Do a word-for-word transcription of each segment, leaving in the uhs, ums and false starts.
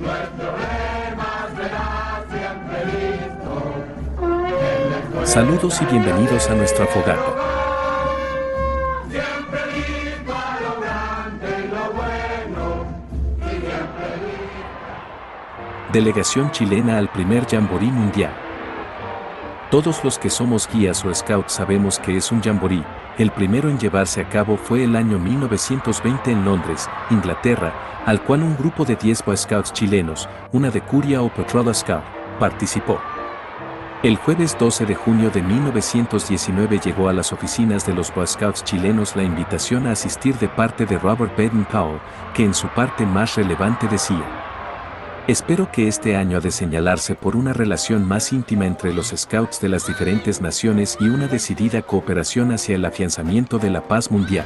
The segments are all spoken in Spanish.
Saludos y bienvenidos a nuestra fogata. Delegación chilena al primer Jamboree Mundial. Todos los que somos guías o scouts sabemos que es un jamboree. El primero en llevarse a cabo fue el año mil novecientos veinte en Londres, Inglaterra, al cual un grupo de diez Boy Scouts chilenos, una decuria o Patrol Scout, participó. El jueves doce de junio de mil novecientos diecinueve llegó a las oficinas de los Boy Scouts chilenos la invitación a asistir de parte de Robert Baden-Powell, que en su parte más relevante decía: espero que este año ha de señalarse por una relación más íntima entre los scouts de las diferentes naciones y una decidida cooperación hacia el afianzamiento de la paz mundial.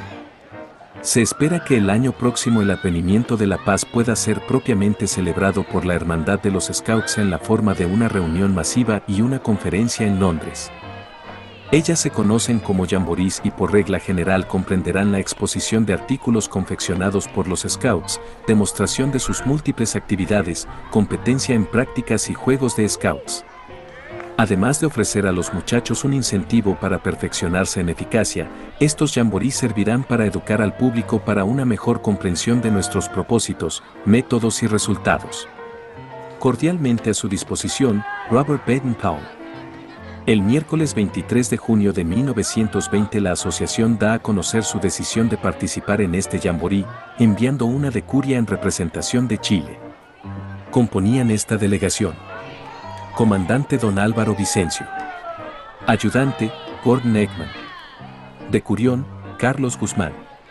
Se espera que el año próximo el advenimiento de la paz pueda ser propiamente celebrado por la Hermandad de los Scouts en la forma de una reunión masiva y una conferencia en Londres. Ellas se conocen como jamborees y por regla general comprenderán la exposición de artículos confeccionados por los Scouts, demostración de sus múltiples actividades, competencia en prácticas y juegos de Scouts. Además de ofrecer a los muchachos un incentivo para perfeccionarse en eficacia, estos jamborees servirán para educar al público para una mejor comprensión de nuestros propósitos, métodos y resultados. Cordialmente a su disposición, Robert Baden-Powell. El miércoles veintitrés de junio de mil novecientos veinte la asociación da a conocer su decisión de participar en este jamboree, enviando una decuria en representación de Chile. Componían esta delegación: Comandante Don Álvaro Vicencio. Ayudante, Gordon Ekman. Decurión, Carlos Guzmán.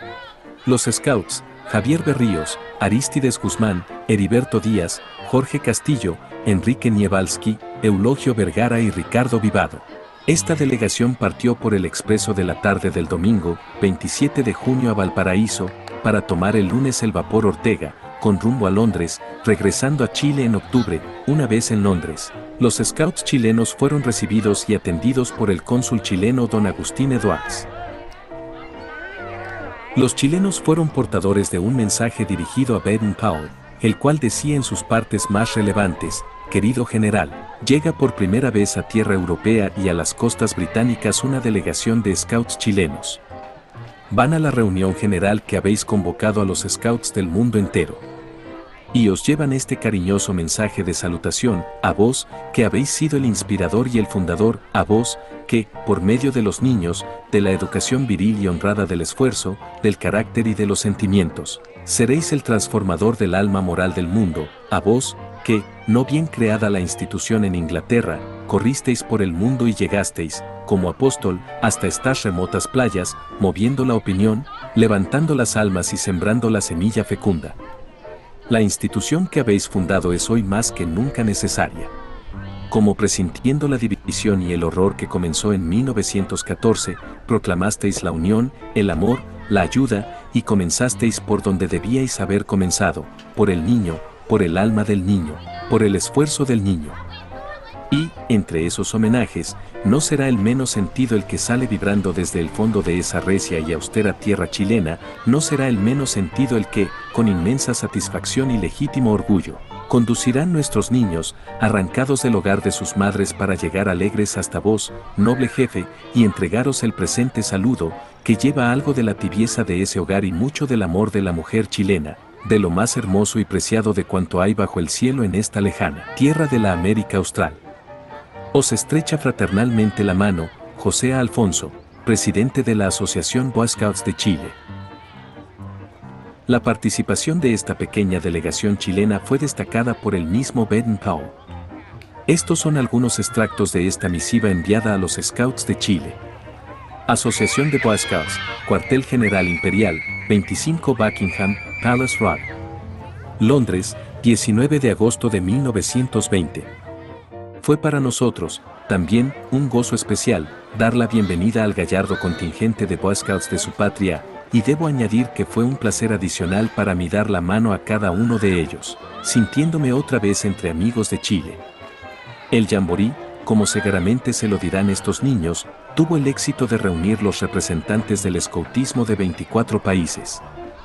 Los Scouts, Javier Berríos, Arístides Guzmán, Heriberto Díaz, Jorge Castillo, Enrique Nievalski, Eulogio Vergara y Ricardo Vivado. Esta delegación partió por el expreso de la tarde del domingo, veintisiete de junio a Valparaíso, para tomar el lunes el vapor Ortega, con rumbo a Londres, regresando a Chile en octubre. Una vez en Londres, los scouts chilenos fueron recibidos y atendidos por el cónsul chileno don Agustín Edwards. Los chilenos fueron portadores de un mensaje dirigido a Baden-Powell, el cual decía en sus partes más relevantes: querido general, llega por primera vez a tierra europea y a las costas británicas una delegación de scouts chilenos. Van a la reunión general que habéis convocado a los scouts del mundo entero. Y os llevan este cariñoso mensaje de salutación, a vos, que habéis sido el inspirador y el fundador, a vos, que, por medio de los niños, de la educación viril y honrada del esfuerzo, del carácter y de los sentimientos, seréis el transformador del alma moral del mundo, a vos, que, no bien creada la institución en Inglaterra, corristeis por el mundo y llegasteis, como apóstol, hasta estas remotas playas, moviendo la opinión, levantando las almas y sembrando la semilla fecunda. La institución que habéis fundado es hoy más que nunca necesaria. Como presintiendo la división y el horror que comenzó en mil novecientos catorce, proclamasteis la unión, el amor, la ayuda, y comenzasteis por donde debíais haber comenzado, por el niño, por el alma del niño, por el esfuerzo del niño. Y, entre esos homenajes, no será el menos sentido el que sale vibrando desde el fondo de esa recia y austera tierra chilena, no será el menos sentido el que, con inmensa satisfacción y legítimo orgullo, conducirán nuestros niños, arrancados del hogar de sus madres para llegar alegres hasta vos, noble jefe, y entregaros el presente saludo, que lleva algo de la tibieza de ese hogar y mucho del amor de la mujer chilena, de lo más hermoso y preciado de cuanto hay bajo el cielo en esta lejana tierra de la América Austral. Os estrecha fraternalmente la mano, José Alfonso, presidente de la Asociación Boy Scouts de Chile. La participación de esta pequeña delegación chilena fue destacada por el mismo Baden-Powell. Estos son algunos extractos de esta misiva enviada a los Scouts de Chile. Asociación de Boy Scouts, Cuartel General Imperial, veinticinco Buckingham Palace Road. Londres, diecinueve de agosto de mil novecientos veinte. Fue para nosotros, también, un gozo especial, dar la bienvenida al gallardo contingente de Boy Scouts de su patria, y debo añadir que fue un placer adicional para mí dar la mano a cada uno de ellos, sintiéndome otra vez entre amigos de Chile. El jamboree, como seguramente se lo dirán estos niños, tuvo el éxito de reunir los representantes del escoutismo de veinticuatro países.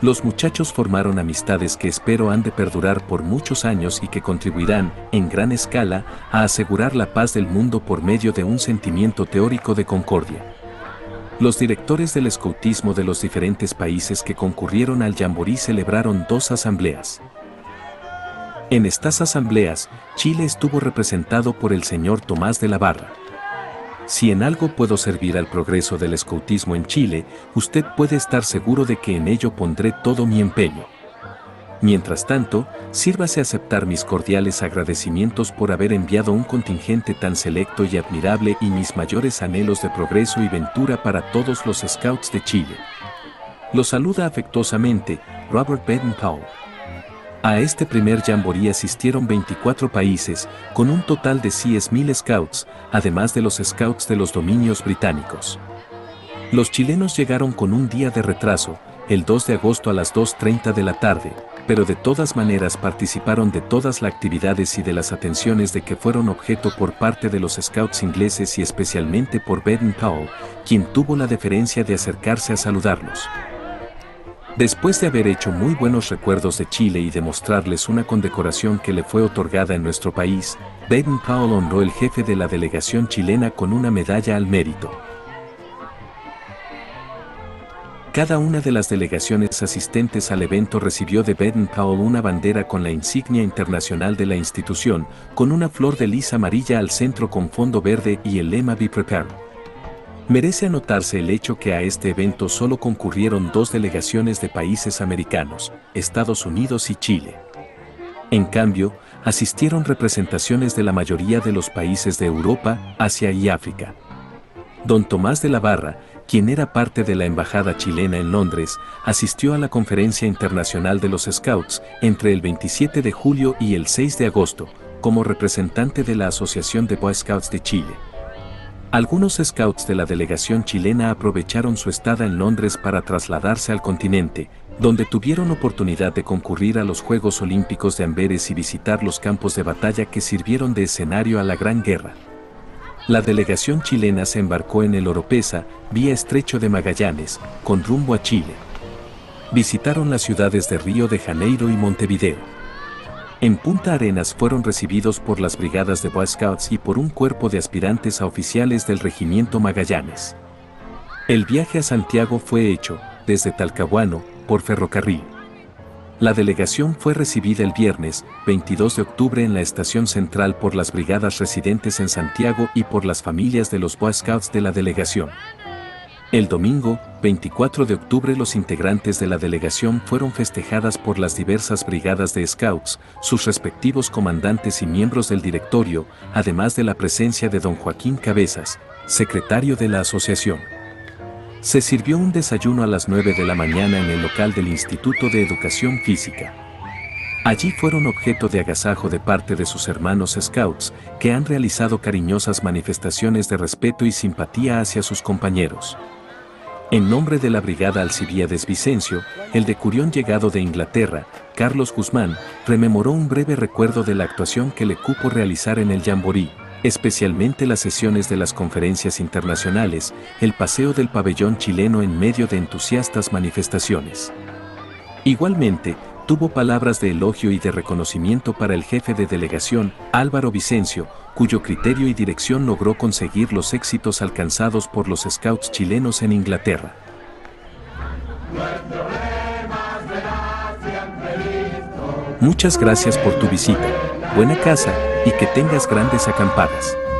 Los muchachos formaron amistades que espero han de perdurar por muchos años y que contribuirán, en gran escala, a asegurar la paz del mundo por medio de un sentimiento teórico de concordia. Los directores del escoutismo de los diferentes países que concurrieron al Jamboree celebraron dos asambleas. En estas asambleas, Chile estuvo representado por el señor Tomás de la Barra. Si en algo puedo servir al progreso del escoutismo en Chile, usted puede estar seguro de que en ello pondré todo mi empeño. Mientras tanto, sírvase a aceptar mis cordiales agradecimientos por haber enviado un contingente tan selecto y admirable y mis mayores anhelos de progreso y ventura para todos los Scouts de Chile. Los saluda afectuosamente, Robert Baden-Powell. A este primer Jamboree asistieron veinticuatro países, con un total de seis mil Scouts, además de los Scouts de los dominios británicos. Los chilenos llegaron con un día de retraso, el dos de agosto a las dos treinta de la tarde, pero de todas maneras participaron de todas las actividades y de las atenciones de que fueron objeto por parte de los Scouts ingleses y especialmente por Baden-Powell, quien tuvo la deferencia de acercarse a saludarlos. Después de haber hecho muy buenos recuerdos de Chile y de mostrarles una condecoración que le fue otorgada en nuestro país, Baden-Powell honró el jefe de la delegación chilena con una medalla al mérito. Cada una de las delegaciones asistentes al evento recibió de Baden-Powell una bandera con la insignia internacional de la institución, con una flor de lis amarilla al centro con fondo verde y el lema Be Prepared. Merece anotarse el hecho que a este evento solo concurrieron dos delegaciones de países americanos, Estados Unidos y Chile. En cambio, asistieron representaciones de la mayoría de los países de Europa, Asia y África. Don Tomás de la Barra, quien era parte de la embajada chilena en Londres, asistió a la Conferencia Internacional de los Scouts entre el veintisiete de julio y el seis de agosto, como representante de la Asociación de Boy Scouts de Chile. Algunos Scouts de la delegación chilena aprovecharon su estada en Londres para trasladarse al continente, donde tuvieron oportunidad de concurrir a los Juegos Olímpicos de Amberes y visitar los campos de batalla que sirvieron de escenario a la Gran Guerra. La delegación chilena se embarcó en el Oropesa, vía Estrecho de Magallanes, con rumbo a Chile. Visitaron las ciudades de Río de Janeiro y Montevideo. En Punta Arenas fueron recibidos por las brigadas de Boy Scouts y por un cuerpo de aspirantes a oficiales del Regimiento Magallanes. El viaje a Santiago fue hecho, desde Talcahuano, por ferrocarril. La delegación fue recibida el viernes, veintidós de octubre en la estación central por las brigadas residentes en Santiago y por las familias de los Boy Scouts de la delegación. El domingo, veinticuatro de octubre, los integrantes de la delegación fueron festejadas por las diversas brigadas de Scouts, sus respectivos comandantes y miembros del directorio, además de la presencia de don Joaquín Cabezas, secretario de la asociación. Se sirvió un desayuno a las nueve de la mañana en el local del Instituto de Educación Física. Allí fueron objeto de agasajo de parte de sus hermanos Scouts, que han realizado cariñosas manifestaciones de respeto y simpatía hacia sus compañeros. En nombre de la Brigada Alcibíades Vicencio, el decurión llegado de Inglaterra, Carlos Guzmán, rememoró un breve recuerdo de la actuación que le cupo realizar en el Jamboree, especialmente las sesiones de las conferencias internacionales, el paseo del pabellón chileno en medio de entusiastas manifestaciones. Igualmente, tuvo palabras de elogio y de reconocimiento para el jefe de delegación, Álvaro Vicencio, cuyo criterio y dirección logró conseguir los éxitos alcanzados por los Scouts chilenos en Inglaterra. Muchas gracias por tu visita, buena casa, y que tengas grandes acampadas.